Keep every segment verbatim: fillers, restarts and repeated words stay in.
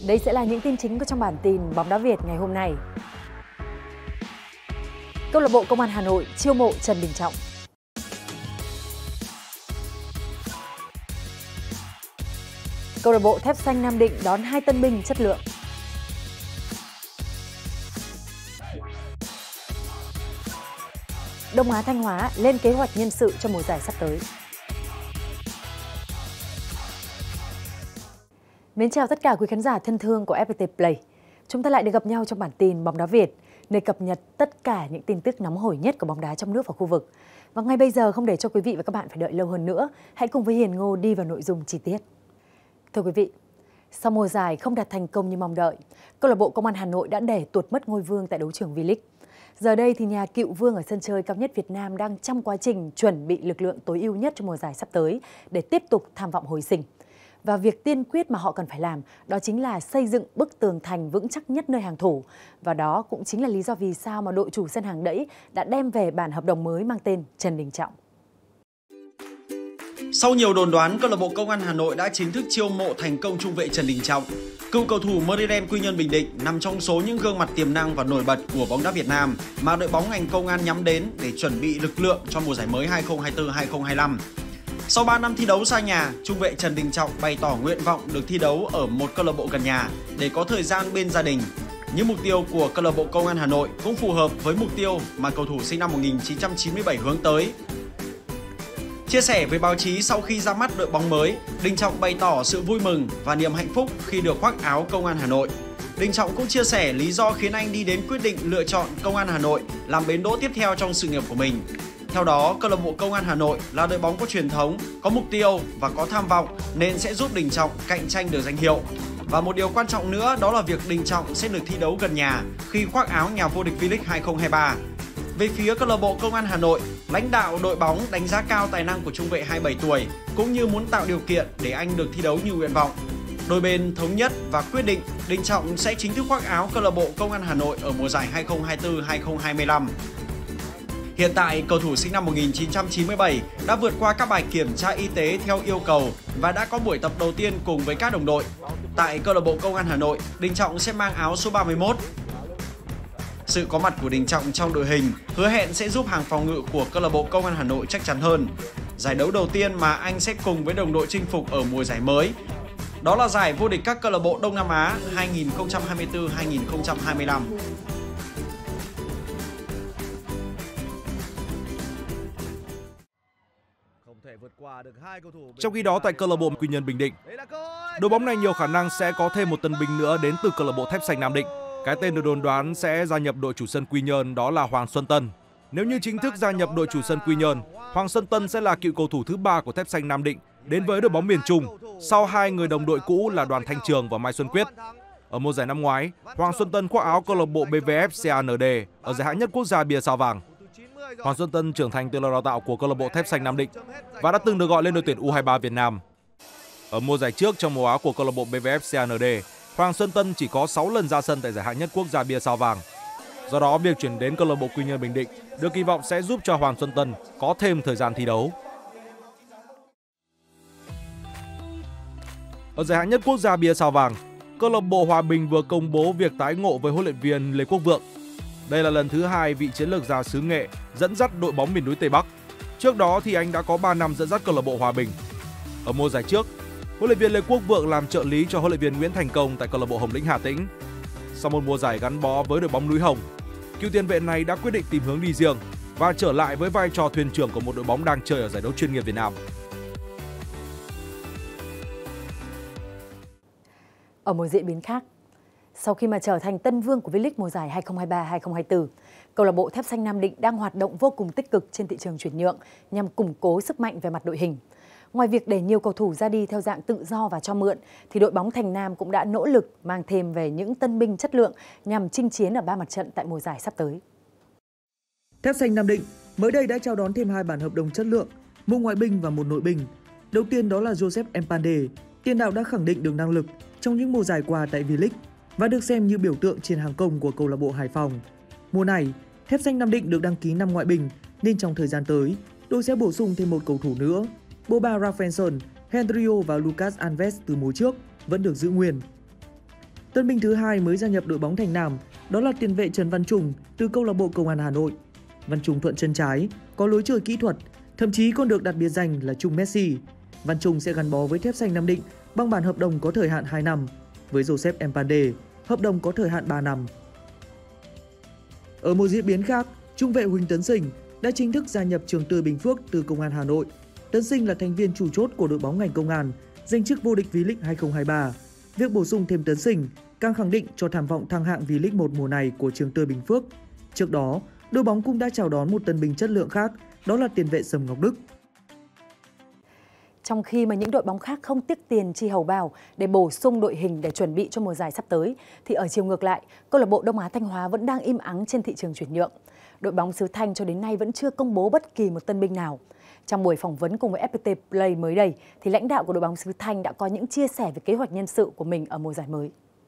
Đây sẽ là những tin chính có trong bản tin Bóng đá Việt ngày hôm nay. Câu lạc bộ Công an Hà Nội chiêu mộ Trần Đình Trọng. Câu lạc bộ Thép Xanh Nam Định đón hai tân binh chất lượng. Đông Á Thanh Hóa lên kế hoạch nhân sự cho mùa giải sắp tới. Mến chào tất cả quý khán giả thân thương của ép pê tê Play. Chúng ta lại được gặp nhau trong bản tin Bóng đá Việt, nơi cập nhật tất cả những tin tức nóng hổi nhất của bóng đá trong nước và khu vực. Và ngay bây giờ không để cho quý vị và các bạn phải đợi lâu hơn nữa, hãy cùng với Hiền Ngô đi vào nội dung chi tiết. Thưa quý vị, sau mùa giải không đạt thành công như mong đợi, câu lạc bộ Công an Hà Nội đã để tuột mất ngôi vương tại đấu trường V-League. Giờ đây thì nhà cựu vương ở sân chơi cao nhất Việt Nam đang trong quá trình chuẩn bị lực lượng tối ưu nhất cho mùa giải sắp tới để tiếp tục tham vọng hồi sinh. Và việc tiên quyết mà họ cần phải làm đó chính là xây dựng bức tường thành vững chắc nhất nơi hàng thủ. Và đó cũng chính là lý do vì sao mà đội chủ sân hàng đẫy đã đem về bản hợp đồng mới mang tên Trần Đình Trọng. Sau nhiều đồn đoán, câu lạc bộ Công an Hà Nội đã chính thức chiêu mộ thành công trung vệ Trần Đình Trọng. Cựu cầu thủ Meridian Quy Nhơn Bình Định nằm trong số những gương mặt tiềm năng và nổi bật của bóng đá Việt Nam mà đội bóng ngành công an nhắm đến để chuẩn bị lực lượng cho mùa giải mới hai không hai tư hai không hai lăm. Sau ba năm thi đấu xa nhà, trung vệ Trần Đình Trọng bày tỏ nguyện vọng được thi đấu ở một câu lạc bộ gần nhà để có thời gian bên gia đình. Những mục tiêu của câu lạc bộ Công an Hà Nội cũng phù hợp với mục tiêu mà cầu thủ sinh năm một nghìn chín trăm chín mươi bảy hướng tới. Chia sẻ với báo chí sau khi ra mắt đội bóng mới, Đình Trọng bày tỏ sự vui mừng và niềm hạnh phúc khi được khoác áo Công an Hà Nội. Đình Trọng cũng chia sẻ lý do khiến anh đi đến quyết định lựa chọn Công an Hà Nội làm bến đỗ tiếp theo trong sự nghiệp của mình. Theo đó, câu lạc bộ Công an Hà Nội là đội bóng có truyền thống, có mục tiêu và có tham vọng nên sẽ giúp Đình Trọng cạnh tranh được danh hiệu. Và một điều quan trọng nữa đó là việc Đình Trọng sẽ được thi đấu gần nhà khi khoác áo nhà vô địch V-League hai không hai ba. Về phía câu lạc bộ Công an Hà Nội, lãnh đạo đội bóng đánh giá cao tài năng của trung vệ hai mươi bảy tuổi cũng như muốn tạo điều kiện để anh được thi đấu như nguyện vọng. Đôi bên thống nhất và quyết định Đình Trọng sẽ chính thức khoác áo câu lạc bộ Công an Hà Nội ở mùa giải hai không hai tư hai không hai lăm. Hiện tại, cầu thủ sinh năm một nghìn chín trăm chín mươi bảy đã vượt qua các bài kiểm tra y tế theo yêu cầu và đã có buổi tập đầu tiên cùng với các đồng đội. Tại câu lạc bộ Công an Hà Nội, Đình Trọng sẽ mang áo số ba mươi mốt. Sự có mặt của Đình Trọng trong đội hình hứa hẹn sẽ giúp hàng phòng ngự của câu lạc bộ Công an Hà Nội chắc chắn hơn. Giải đấu đầu tiên mà anh sẽ cùng với đồng đội chinh phục ở mùa giải mới đó là giải vô địch các câu lạc bộ Đông Nam Á hai nghìn không trăm hai mươi tư hai nghìn không trăm hai mươi lăm. Trong khi đó tại câu lạc bộ Quy Nhơn Bình Định, đội bóng này nhiều khả năng sẽ có thêm một tân binh nữa đến từ câu lạc bộ Thép Xanh Nam Định. Cái tên được đồn đoán sẽ gia nhập đội chủ sân Quy Nhơn đó là Hoàng Xuân Tân. Nếu như chính thức gia nhập đội chủ sân Quy Nhơn, Hoàng Xuân Tân sẽ là cựu cầu thủ thứ ba của Thép Xanh Nam Định đến với đội bóng miền Trung sau hai người đồng đội cũ là Đoàn Thanh Trường và Mai Xuân Quyết. Ở mùa giải năm ngoái, Hoàng Xuân Tân khoác áo câu lạc bộ bê vê ép xê a en đê ở giải hạng nhất quốc gia bia sao vàng. Hoàng Xuân Tân trưởng thành từ lò đào tạo của câu lạc bộ Thép Xanh Nam Định và đã từng được gọi lên đội tuyển U hai mươi ba Việt Nam. Ở mùa giải trước trong màu áo của câu lạc bộ bê vê ép xê a en đê, Hoàng Xuân Tân chỉ có sáu lần ra sân tại giải hạng nhất quốc gia bia sao vàng. Do đó, việc chuyển đến câu lạc bộ Quy Nhơn Bình Định được kỳ vọng sẽ giúp cho Hoàng Xuân Tân có thêm thời gian thi đấu. Ở giải hạng nhất quốc gia bia sao vàng, câu lạc bộ Hòa Bình vừa công bố việc tái ngộ với huấn luyện viên Lê Quốc Vượng. Đây là lần thứ hai vị chiến lược gia xứ Nghệ dẫn dắt đội bóng miền núi Tây Bắc. Trước đó thì anh đã có ba năm dẫn dắt câu lạc bộ Hòa Bình. Ở mùa giải trước, huấn luyện viên Lê Quốc Vượng làm trợ lý cho huấn luyện viên Nguyễn Thành Công tại câu lạc bộ Hồng Lĩnh Hà Tĩnh. Sau một mùa giải gắn bó với đội bóng núi Hồng, cựu tiền vệ này đã quyết định tìm hướng đi riêng và trở lại với vai trò thuyền trưởng của một đội bóng đang chơi ở giải đấu chuyên nghiệp Việt Nam. Ở một diễn biến khác, sau khi mà trở thành tân vương của V-League mùa giải hai không hai ba hai không hai tư, câu lạc bộ Thép Xanh Nam Định đang hoạt động vô cùng tích cực trên thị trường chuyển nhượng nhằm củng cố sức mạnh về mặt đội hình. Ngoài việc để nhiều cầu thủ ra đi theo dạng tự do và cho mượn, thì đội bóng Thành Nam cũng đã nỗ lực mang thêm về những tân binh chất lượng nhằm chinh chiến ở ba mặt trận tại mùa giải sắp tới. Thép Xanh Nam Định mới đây đã chào đón thêm hai bản hợp đồng chất lượng, một ngoại binh và một nội binh. Đầu tiên đó là Joseph Mpande, tiền đạo đã khẳng định được năng lực trong những mùa giải qua tại V-League và được xem như biểu tượng trên hàng công của câu lạc bộ Hải Phòng. Mùa này, Thép Xanh Nam Định được đăng ký năm ngoại binh nên trong thời gian tới, đội sẽ bổ sung thêm một cầu thủ nữa. Boba Rafaelson, Henrio và Lucas Alves từ mùa trước vẫn được giữ nguyên. Tân binh thứ hai mới gia nhập đội bóng Thành Nam đó là tiền vệ Trần Văn Trùng từ câu lạc bộ Công an Hà Nội. Văn Trùng thuận chân trái, có lối chơi kỹ thuật, thậm chí còn được đặt biệt danh là Trung Messi. Văn Trùng sẽ gắn bó với Thép Xanh Nam Định bằng bản hợp đồng có thời hạn hai năm. Với Joseph Mpande, hợp đồng có thời hạn ba năm. Ở một diễn biến khác, trung vệ Huỳnh Tấn Sinh đã chính thức gia nhập trường Tươi Bình Phước từ Công an Hà Nội. Tấn Sinh là thành viên chủ chốt của đội bóng ngành công an, giành chức vô địch V-League hai không hai ba. Việc bổ sung thêm Tấn Sinh càng khẳng định cho tham vọng thăng hạng V-League một mùa này của trường Tươi Bình Phước. Trước đó, đội bóng cũng đã chào đón một tân binh chất lượng khác, đó là tiền vệ Sầm Ngọc Đức. Trong khi mà những đội bóng khác không tiếc tiền chi hầu bao để bổ sung đội hình để chuẩn bị cho mùa giải sắp tới, thì ở chiều ngược lại, câu lạc bộ Đông Á Thanh Hóa vẫn đang im ắng trên thị trường chuyển nhượng. Đội bóng xứ Thanh cho đến nay vẫn chưa công bố bất kỳ một tân binh nào. Trong buổi phỏng vấn cùng với ép pê tê Play mới đây, thì lãnh đạo của đội bóng xứ Thanh đã có những chia sẻ về kế hoạch nhân sự của mình ở mùa giải mới.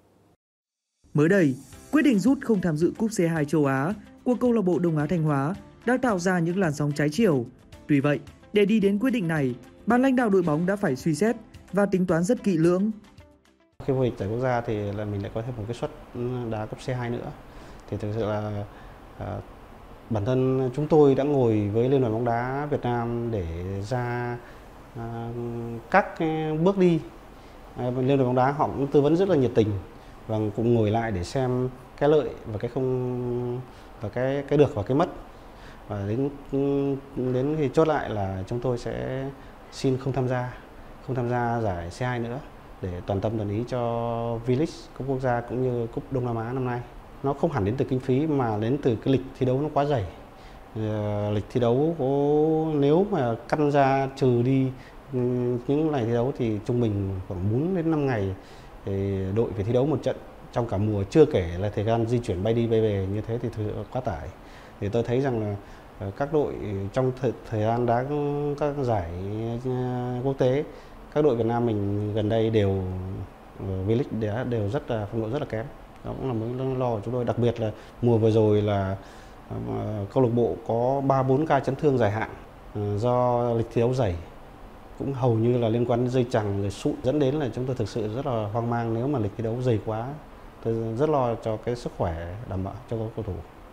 Mới đây, quyết định rút không tham dự Cúp xê hai châu Á của câu lạc bộ Đông Á Thanh Hóa đã tạo ra những làn sóng trái chiều. Tuy vậy, để đi đến quyết định này, ban lãnh đạo đội bóng đã phải suy xét và tính toán rất kỹ lưỡng. Khi vô địch giải quốc gia thì là mình lại có thêm một cái suất đá Cúp xê hai nữa. Thì thực sự là à, bản thân chúng tôi đã ngồi với Liên đoàn bóng đá Việt Nam để ra à, các bước đi. À, Liên đoàn bóng đá họ cũng tư vấn rất là nhiệt tình và cũng ngồi lại để xem cái lợi và cái không và cái cái được và cái mất. Và đến đến khi chốt lại là chúng tôi sẽ xin không tham gia, không tham gia giải xê hai nữa để toàn tâm toàn ý cho V-League, Cúp Quốc gia cũng như Cúp Đông Nam Á năm nay. Nó không hẳn đến từ kinh phí mà đến từ cái lịch thi đấu nó quá dày. À, lịch thi đấu có, nếu mà căn ra trừ đi những ngày thi đấu thì trung bình khoảng bốn đến năm ngày thì đội phải thi đấu một trận trong cả mùa, chưa kể là thời gian di chuyển bay đi bay về, như thế thì quá tải. Thì tôi thấy rằng là các đội trong thời, thời gian đá các giải quốc tế, các đội Việt Nam mình gần đây đều V-League đều rất là phong độ rất là kém. Đó cũng là mối lo của chúng tôi, đặc biệt là mùa vừa rồi là câu lạc bộ có ba bốn ca chấn thương dài hạn do lịch thi đấu dày, cũng hầu như là liên quan đến dây chằng rồi sụn, dẫn đến là chúng tôi thực sự rất là hoang mang. Nếu mà lịch thi đấu dày quá, tôi rất lo cho cái sức khỏe đảm bảo cho các cầu thủ.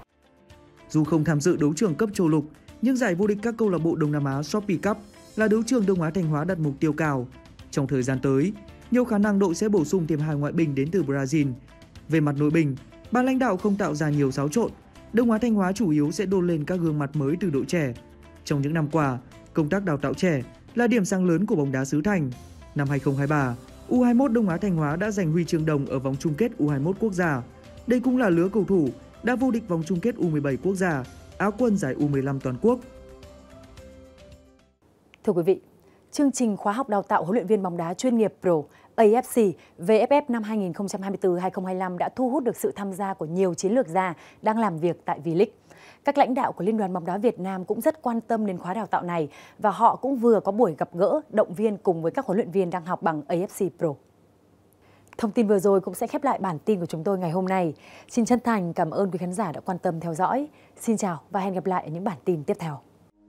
Dù không tham dự đấu trường cấp châu lục, nhưng giải vô địch các câu lạc bộ Đông Nam Á Shopee Cup là đấu trường Đông Á Thanh Hóa đặt mục tiêu cao. Trong thời gian tới, nhiều khả năng đội sẽ bổ sung thêm hai ngoại binh đến từ Brazil. Về mặt nội binh, ban lãnh đạo không tạo ra nhiều xáo trộn. Đông Á Thanh Hóa chủ yếu sẽ đôn lên các gương mặt mới từ đội trẻ. Trong những năm qua, công tác đào tạo trẻ là điểm sáng lớn của bóng đá xứ Thanh. Năm hai không hai ba, U hai mốt Đông Á Thanh Hóa đã giành huy chương đồng ở vòng chung kết U hai mốt quốc gia. Đây cũng là lứa cầu thủ đã vô địch vòng chung kết U mười bảy quốc gia, Á quân giải U mười lăm toàn quốc. Thưa quý vị, chương trình khóa học đào tạo huấn luyện viên bóng đá chuyên nghiệp Pro a ép xê vê ép ép năm hai nghìn không trăm hai mươi tư hai nghìn không trăm hai mươi lăm đã thu hút được sự tham gia của nhiều chiến lược gia đang làm việc tại V-League. Các lãnh đạo của Liên đoàn bóng đá Việt Nam cũng rất quan tâm đến khóa đào tạo này và họ cũng vừa có buổi gặp gỡ, động viên cùng với các huấn luyện viên đang học bằng a ép xê Pro. Thông tin vừa rồi cũng sẽ khép lại bản tin của chúng tôi ngày hôm nay. Xin chân thành cảm ơn quý khán giả đã quan tâm theo dõi. Xin chào và hẹn gặp lại ở những bản tin tiếp theo.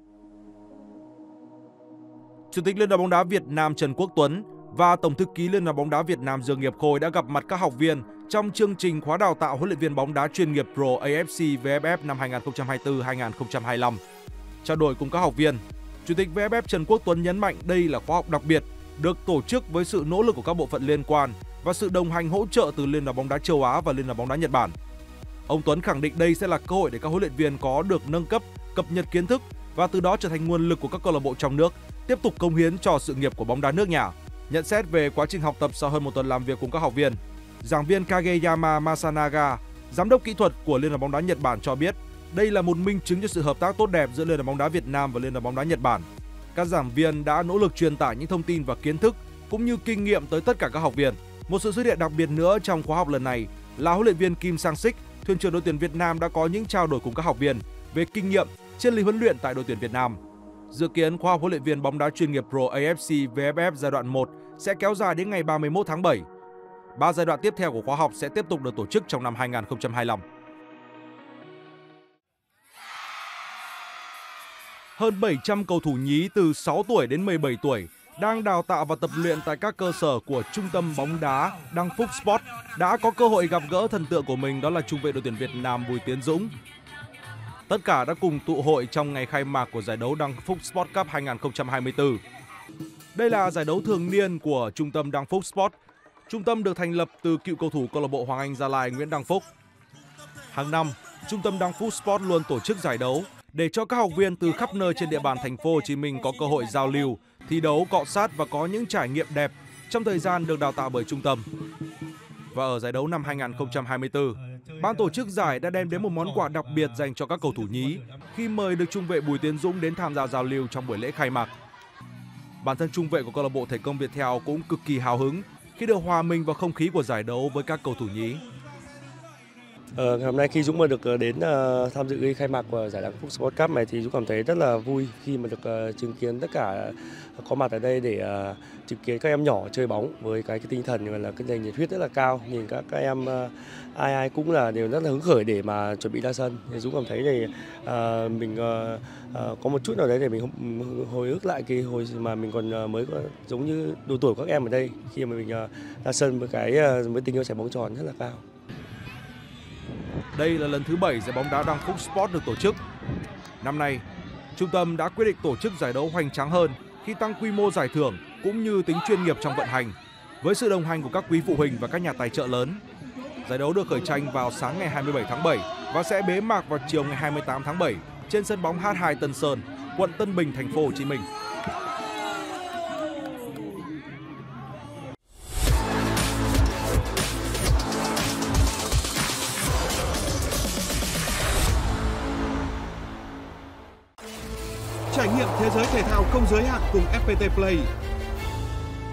Chủ tịch Liên đoàn bóng đá Việt Nam Trần Quốc Tuấn và Tổng thư ký Liên đoàn bóng đá Việt Nam Dương Nghiệp Khôi đã gặp mặt các học viên trong chương trình khóa đào tạo huấn luyện viên bóng đá chuyên nghiệp Pro a ép xê vê ép ép năm hai nghìn không trăm hai mươi tư hai nghìn không trăm hai mươi lăm. Trao đổi cùng các học viên, Chủ tịch vê ép ép Trần Quốc Tuấn nhấn mạnh đây là khóa học đặc biệt, được tổ chức với sự nỗ lực của các bộ phận liên quan và sự đồng hành hỗ trợ từ Liên đoàn bóng đá châu Á và Liên đoàn bóng đá Nhật Bản. Ông Tuấn khẳng định đây sẽ là cơ hội để các huấn luyện viên có được nâng cấp, cập nhật kiến thức và từ đó trở thành nguồn lực của các câu lạc bộ trong nước, tiếp tục cống hiến cho sự nghiệp của bóng đá nước nhà. Nhận xét về quá trình học tập sau hơn một tuần làm việc cùng các học viên, giảng viên Kageyama Masanaga, giám đốc kỹ thuật của Liên đoàn bóng đá Nhật Bản cho biết, đây là một minh chứng cho sự hợp tác tốt đẹp giữa Liên đoàn bóng đá Việt Nam và Liên đoàn bóng đá Nhật Bản. Các giảng viên đã nỗ lực truyền tải những thông tin và kiến thức cũng như kinh nghiệm tới tất cả các học viên. Một sự xuất hiện đặc biệt nữa trong khóa học lần này là huấn luyện viên Kim Sang-sik, thuyền trưởng đội tuyển Việt Nam đã có những trao đổi cùng các học viên về kinh nghiệm, triết lý huấn luyện tại đội tuyển Việt Nam. Dự kiến khóa học huấn luyện viên bóng đá chuyên nghiệp Pro a ép xê vê ép ép giai đoạn một sẽ kéo dài đến ngày ba mươi mốt tháng bảy. Ba giai đoạn tiếp theo của khóa học sẽ tiếp tục được tổ chức trong năm hai nghìn không trăm hai mươi lăm. Hơn bảy trăm cầu thủ nhí từ sáu tuổi đến mười bảy tuổi đang đào tạo và tập luyện tại các cơ sở của Trung tâm bóng đá Đăng Phúc Sport đã có cơ hội gặp gỡ thần tượng của mình, đó là trung vệ đội tuyển Việt Nam Bùi Tiến Dũng. Tất cả đã cùng tụ hội trong ngày khai mạc của giải đấu Đăng Phúc Sport Cup hai không hai tư. Đây là giải đấu thường niên của Trung tâm Đăng Phúc Sport. Trung tâm được thành lập từ cựu cầu thủ câu lạc bộ Hoàng Anh Gia Lai Nguyễn Đăng Phúc. Hàng năm, Trung tâm Đăng Phúc Sport luôn tổ chức giải đấu để cho các học viên từ khắp nơi trên địa bàn thành phố Hồ Chí Minh có cơ hội giao lưu, thi đấu, cọ sát và có những trải nghiệm đẹp trong thời gian được đào tạo bởi trung tâm. Và ở giải đấu năm hai không hai tư, ban tổ chức giải đã đem đến một món quà đặc biệt dành cho các cầu thủ nhí khi mời được trung vệ Bùi Tiến Dũng đến tham gia giao lưu trong buổi lễ khai mạc. Bản thân trung vệ của câu lạc bộ Thể công Viettel cũng cực kỳ hào hứng khi được hòa mình vào không khí của giải đấu với các cầu thủ nhí. Ờ, ngày hôm nay khi Dũng mà được đến uh, tham dự cái khai mạc của giải Đăng Phúc Sport Cup này thì Dũng cảm thấy rất là vui khi mà được uh, chứng kiến tất cả có mặt ở đây để uh, chứng kiến các em nhỏ chơi bóng với cái, cái tinh thần là cái nền nhiệt huyết rất là cao. Nhìn các các em uh, ai ai cũng là đều rất là hứng khởi để mà chuẩn bị ra sân. Thì Dũng cảm thấy thì uh, mình uh, uh, có một chút nào đấy để mình hồi ức lại cái hồi mà mình còn uh, mới có, giống như độ tuổi của các em ở đây khi mà mình uh, ra sân với cái uh, với tình yêu trái bóng tròn rất là cao. Đây là lần thứ bảy giải bóng đá Đăng Phúc Sport được tổ chức. Năm nay, trung tâm đã quyết định tổ chức giải đấu hoành tráng hơn khi tăng quy mô giải thưởng cũng như tính chuyên nghiệp trong vận hành, với sự đồng hành của các quý phụ huynh và các nhà tài trợ lớn. Giải đấu được khởi tranh vào sáng ngày hai mươi bảy tháng bảy và sẽ bế mạc vào chiều ngày hai mươi tám tháng bảy trên sân bóng H hai Tân Sơn, quận Tân Bình, thành phố Hồ Chí Minh. Trải nghiệm thế giới thể thao không giới hạn cùng ép pê tê Play.